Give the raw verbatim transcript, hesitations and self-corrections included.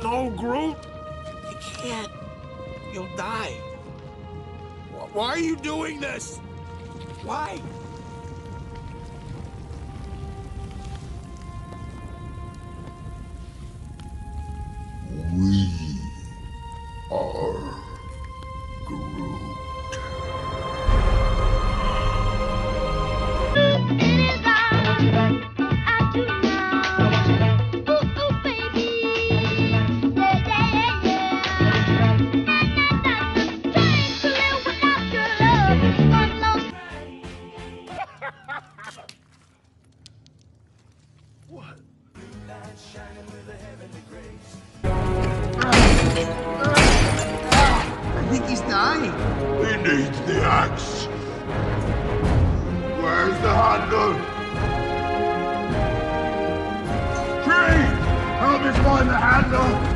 No, Groot. You can't. You'll die. Why are you doing this? Why? We are Groot. What? I think he's dying. He needs the axe. Where's the handle? Tree! Help me find the handle!